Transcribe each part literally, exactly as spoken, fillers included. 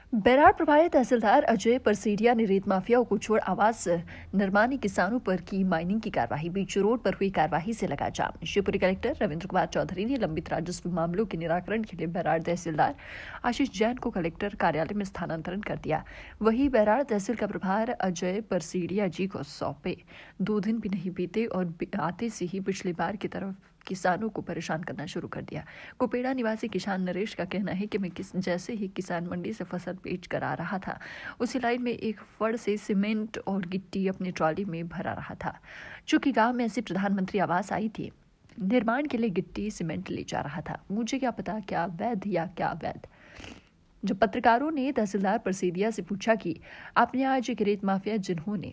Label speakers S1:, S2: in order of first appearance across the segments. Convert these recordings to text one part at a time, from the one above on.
S1: बैराड़ प्रभारी तहसीलदार अजय परसेरिया ने रेत माफियाओं को छोड़ आवास निर्माणी किसानों पर की माइनिंग की कार्रवाई। बीच रोड पर हुई कार्रवाई से लगा जाम। शिवपुरी कलेक्टर रविंद्र कुमार चौधरी ने लंबित राजस्व मामलों के निराकरण के लिए बैराड़ तहसीलदार आशीष जैन को कलेक्टर कार्यालय में स्थानांतरण कर दिया। वहीं बैराड़ तहसील का प्रभार अजय परसेरिया जी को सौंपे। दो दिन भी नहीं बीते और आते से ही पिछली बार की तरफ किसानों को परेशान करना शुरू कर दिया। कुपेड़ा निवासी किसान नरेश का कहना है कि मैं किस जैसे ही किसान मंडी से फसल बेच कर आ रहा था, उसी लाइन में एक फड़ से सीमेंट और गिट्टी अपनी ट्रॉली में भरा रहा था। चूंकि गांव में ऐसी प्रधानमंत्री आवास आई थी, निर्माण के लिए गिट्टी सीमेंट ले जा रहा था। मुझे क्या पता क्या वैध या क्या अवैध। जब पत्रकारों ने तहसीलदार परसेरिया से पूछा कि आपने आज एक रेत माफिया जिन्होंने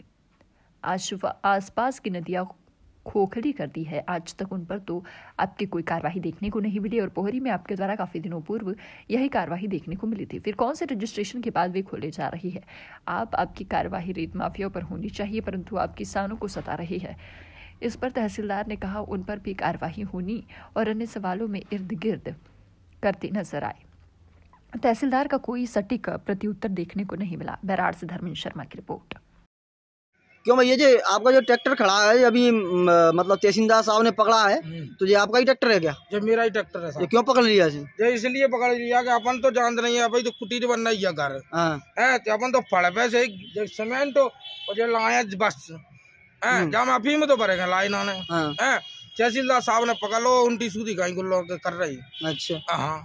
S1: आसपास की नदियां खोखली कर दी है, आज तक उन पर तो आपकी कोई कार्रवाई देखने को नहीं मिली और पोहरी में आपके द्वारा काफी दिनों पूर्व यही कार्रवाई देखने को मिली थी। फिर कौन से रजिस्ट्रेशन के बाद वे खोले जा रही है? आप आपकी कार्रवाई रेत माफियाओं पर होनी चाहिए, परंतु आप किसानों को सता रही है। इस पर तहसीलदार ने कहा उन पर भी कार्रवाई होनी और अन्य सवालों में इर्द गिर्द करती नजर आए। तहसीलदार का कोई सटीक प्रत्युत्तर देखने को नहीं मिला। बैराड़ से धर्मेंद्र शर्मा की रिपोर्ट।
S2: क्यों भैया जी, आपका जो ट्रैक्टर खड़ा है अभी मतलब तहसीलदार साहब ने पकड़ा है, तो ये आपका ही ट्रैक्टर है क्या?
S3: जो मेरा ही ट्रैक्टर है।
S2: ये क्यों पकड़ लिया?
S3: ये इसलिए पकड़ लिया कि अपन तो जानते नहीं है भाई, तो कुटीर बनना ही है घर है, तो अपन तो फड़ पैसे सीमेंट और जो लाया बस है, जहाँ माफी में तो भरेगा लाइन आने है। तहसीलदार साहब ने पकड़ लो, उल्टी सूदी कहीं गुल्लो कर रही। अच्छा हाँ,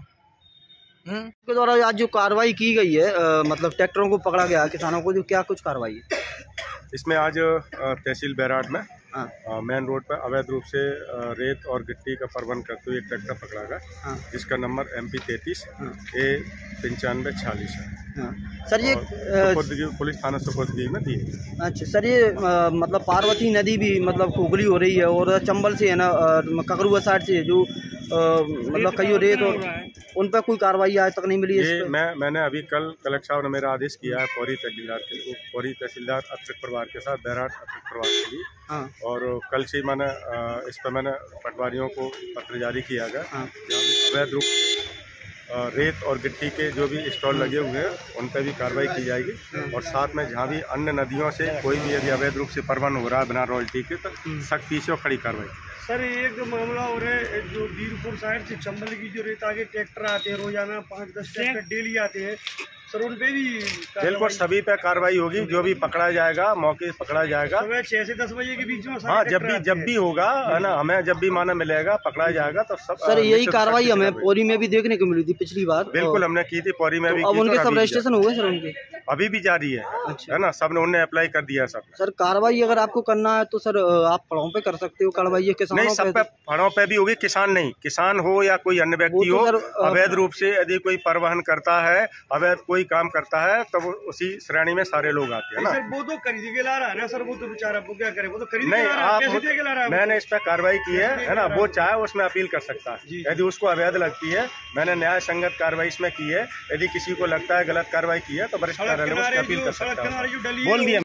S2: के द्वारा आज जो कार्रवाई की गई है, आ, मतलब ट्रैक्टरों को पकड़ा गया किसानों को, जो क्या कुछ कार्रवाई है
S4: इसमें? आज तहसील बैराड़ में मेन रोड पर अवैध रूप से रेत और गिट्टी का प्रबंध करते हुए एक ट्रैक्टर पकड़ा गया, जिसका नंबर एम पी तैतीस ए पंचानवे छियालीस है।
S2: सर ये
S4: पुलिस थाना सुपुर्दगी में दी।
S2: अच्छा सर, ये आ, मतलब पार्वती नदी भी मतलब खोखली हो रही है और चंबल से है ना, ककरुआ साइड से जो आ, मतलब कई रेत और उन पर कोई कार्रवाई आज तक नहीं मिली।
S4: ये मैं मैंने अभी कल कलेक्टर साहब ने मेरा आदेश किया है पौरी तहसीलदार के लिए, पौरी तहसीलदार अतिरिक्त प्रभार के साथ बैराड़ अतिरिक्त प्रभार के लिए। हाँ। और कल से मैंने इस पर मैंने पटवारियों को पत्र जारी किया गया। हाँ। अवैध रूप रेत और गिट्टी के जो भी स्टॉल लगे हुए हैं उन पर भी कार्रवाई की जाएगी। हाँ। और साथ में जहाँ भी अन्य नदियों से कोई भी यदि अवैध रूप से प्रबंध हो रहा है बिना रॉयल्टी के, तो सख्ती से और कड़ी कार्रवाई।
S3: सर एक मामला हो रहा है, जो बीरपुर साइड से चंबल की जो रेत आगे ट्रैक्टर आते हैं, रोजाना पाँच दस ट्रैक्टर डेली आते हैं, सर उन पे भी
S4: बिल्कुल सभी पे कार्रवाई होगी। जो भी पकड़ा जाएगा मौके पकड़ा जाएगा
S3: सुबह छह से दस बजे के बीच में।
S4: हाँ, जब भी जब भी होगा है ना, हमें जब भी माना मिलेगा पकड़ा जाएगा तो सब।
S2: सर यही कार्रवाई हमें पौरी में भी देखने को मिली थी पिछली बार।
S4: बिल्कुल हमने की थी पौरी में भी।
S2: अब उनके सब रजिस्ट्रेशन हो गए सर? उनके
S4: अभी भी जारी है। अच्छा। है ना, सब ने उन्हें अप्लाई कर दिया सब।
S2: सर कार्रवाई अगर आपको करना है तो सर आप फड़ों पे कर सकते हो कार्रवाई, किसानों
S4: नहीं सब पे फड़ों पे भी होगी। किसान नहीं, किसान हो या कोई अन्य व्यक्ति हो, अवैध रूप से यदि कोई परिवहन करता है, अवैध कोई काम करता है, तो वो उसी श्रेणी में सारे लोग आते हैं ना।
S3: सर वो तो खरीद के ला रहा है ना सर, वो तो बेचारा वो क्या करे, वो तो खरीद
S4: नहीं। आप
S3: के ला रहा है।
S4: मैंने इस पर कार्रवाई की है है ना, वो चाहे उसमें अपील कर सकता है। यदि उसको अवैध लगती है, मैंने न्याय संगत कार्रवाई इसमें की है। यदि किसी को लगता है गलत कार्रवाई की है तो वरिष्ठ कार्यालय में अपील कर सकता है। बोल दिया।